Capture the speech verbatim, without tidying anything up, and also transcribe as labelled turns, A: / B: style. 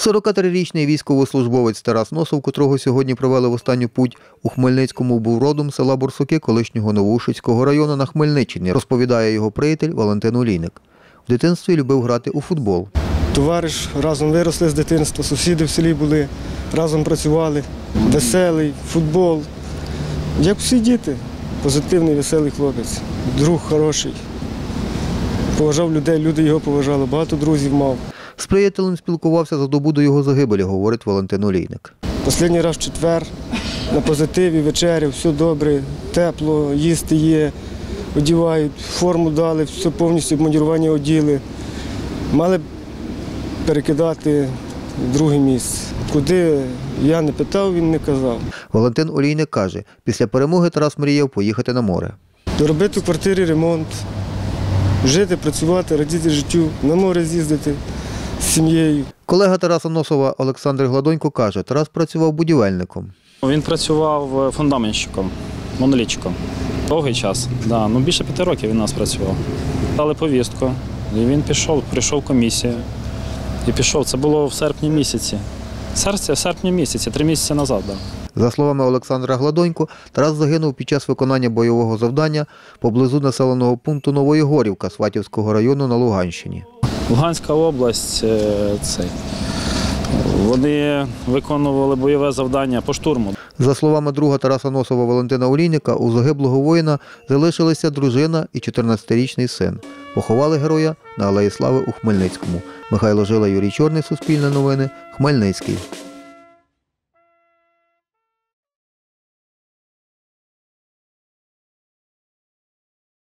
A: сорокатрирічний військовослужбовець Тарас Носов, котрого сьогодні провели в останню путь у Хмельницькому, був родом з села Борсуки колишнього Новоушицького району на Хмельниччині, розповідає його приятель Валентин Олійник. В дитинстві любив грати у футбол.
B: Товариш, разом виросли з дитинства, сусіди в селі були, разом працювали. Веселий, футбол. Як всі діти, позитивний, веселий хлопець, друг хороший. Поважав людей, люди його поважали, багато друзів мав.
A: З приятелем спілкувався за добу до його загибелі, говорить Валентин Олійник.
B: Останній раз в четвер, на позитиві, вечеря, все добре, тепло, їсти є, одягають, форму дали, все повністю обмундирування оділи. Мали перекидати в друге місце. Куди я не питав, він не казав.
A: Валентин Олійник каже, після перемоги Тарас мріяв поїхати на море.
B: Робити в квартирі ремонт, жити, працювати, радіти життю, на море з'їздити з сім'єю.
A: Колега Тараса Носова Олександр Гладонько каже, Тарас працював будівельником.
C: Він працював фундаментщиком, монолітчиком. Довгий час, да, ну більше п'яти років він у нас працював. Дали повістку, і він пішов, прийшов комісія. І пішов, це було в серпні місяці. Серце в серпні місяці, три місяці назад. Да.
A: За словами Олександра Гладонько, Тарас загинув під час виконання бойового завдання поблизу населеного пункту Новоєгорівка Сватівського району на Луганщині.
C: Луганська область, цей, вони виконували бойове завдання по штурму.
A: За словами друга Тараса Носова Валентина Олійника, у загиблого воїна залишилися дружина і чотирнадцятирічний син. Поховали героя на Алеї Слави у Хмельницькому. Михайло Жила, Юрій Чорний, Суспільне новини, Хмельницький.